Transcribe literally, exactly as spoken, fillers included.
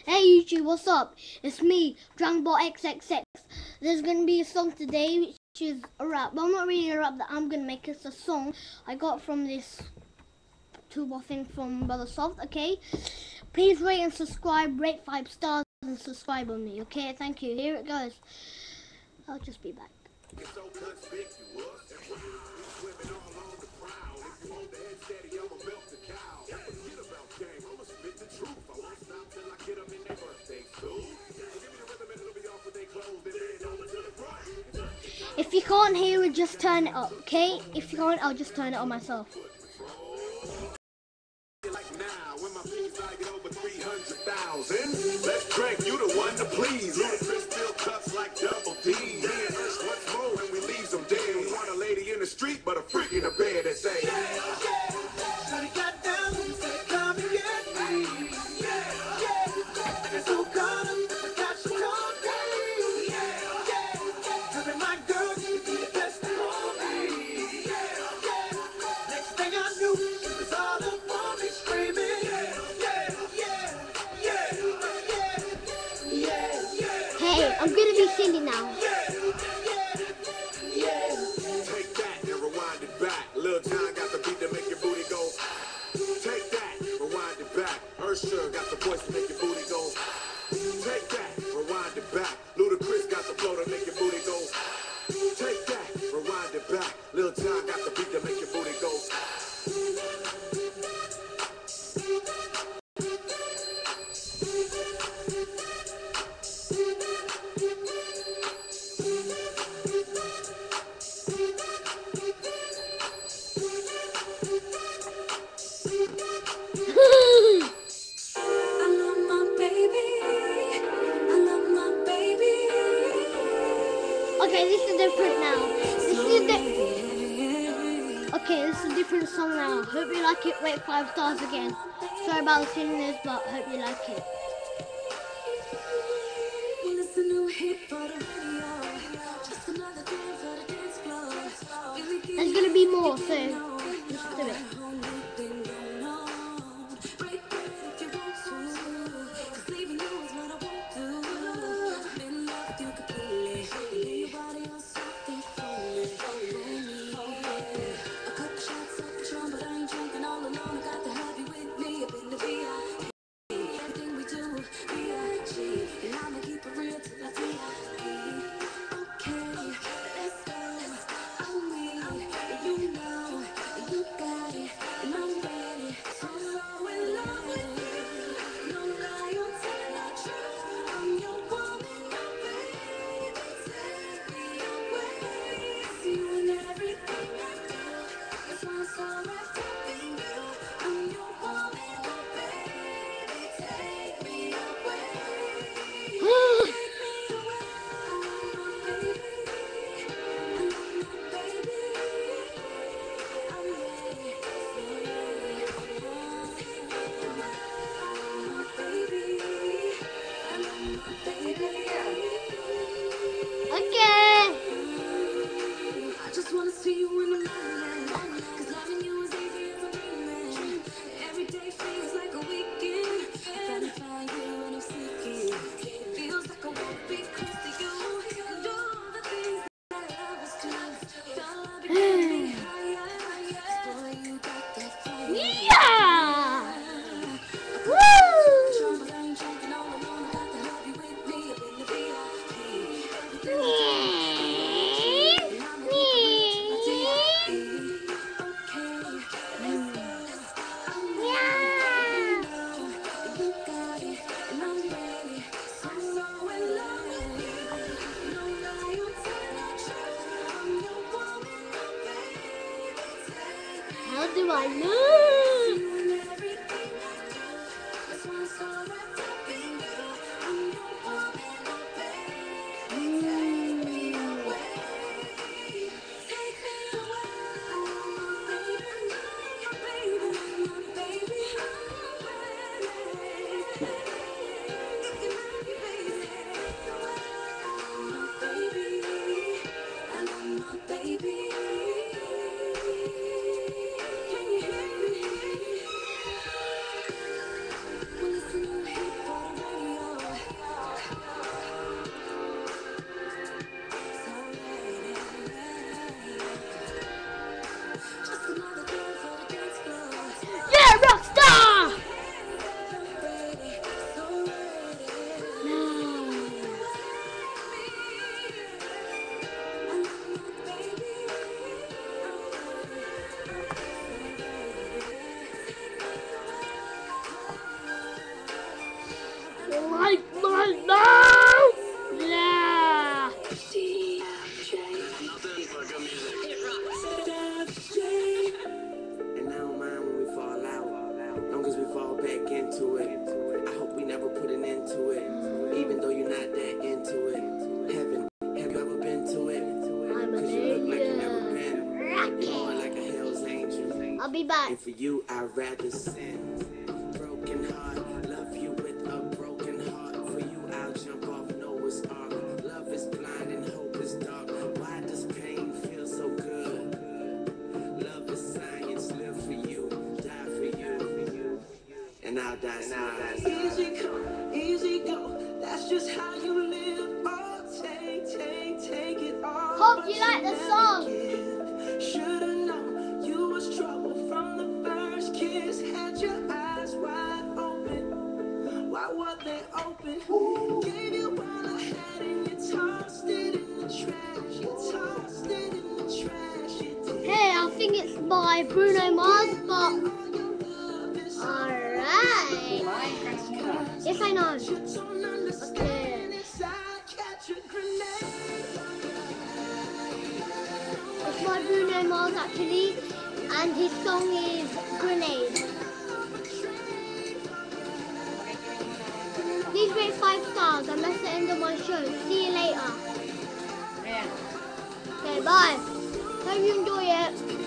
Hey YouTube, what's up? It's me, Dragon Ball X X X. There's gonna be a song today which is a rap. Well, not really a rap that I'm gonna make, it's a song I got from this tuba thing from Brother Soft, okay? Please rate and subscribe, rate five stars and subscribe on me, okay? Thank you. Here it goes. I'll just be back. If you can't hear it, just turn it up, okay? If you can't, I'll just turn it on myself. Let's drink, you the one to please. Ludacris still cuts like double D. Me and Ursh, what's more when we leave them dead? We want a lady in the street, but a freak in the bed that say, yeah, yeah. Shawty got down, said come and get me. Yeah, yeah. And so come, I got you company. Yeah, yeah. Having my girl, you be the best for me. Yeah, yeah. Next thing I knew, it was all up on me screaming. Yeah, yeah, yeah, yeah, yeah, yeah. Hey, I'm gonna be singing now. Take that and rewind it back. Lil Jon got the beat to make your booty go. Take that, rewind it back. Ursher got the voice to make your booty go. Take that, rewind it back. Ludacris got the flow to make your booty go. Take that, rewind it back. Lil Jon got the beat to make your booty go. Okay, this is different now. This is di- Okay, this is a different song now. Hope you like it. Rate five stars again. Sorry about the singing, but hope you like it. There's gonna be more, so just do it. Yeah! Woo! How do I move? Like my mouth! Yeah! Nothing but good music. And I don't mind when we fall out, long as we fall back into it. I hope we never put an end to it, even though you're not that into it. Heaven, have you ever been to it? I'm an Cause you look like you never angel. been. You're more like a hell's angel. I'll be back. And for you, I'd rather sin. Broken heart, love you with a broken heart. For you, I'll jump off Noah's Ark. Love is blind and hope is dark. Why does pain feel so good? Love is science, live for you, die for you. And I'll die, and I'll die. Easy come, easy go. That's just how you live. Oh, take, take, take it all. Hope you like the song. Should've known you was trouble from the first kiss. Had your eyes wide open. Why were they open? Gave you all I had and you tossed it in the trash. You tossed it in the trash. You did. Hey, I think it's by Bruno Mars, but alright. Yes, I know. Okay. It's by Bruno Mars actually, and his song is Grenade. Please rate five stars, and that's the end of my show. See you later. Okay, bye. Hope you enjoy it.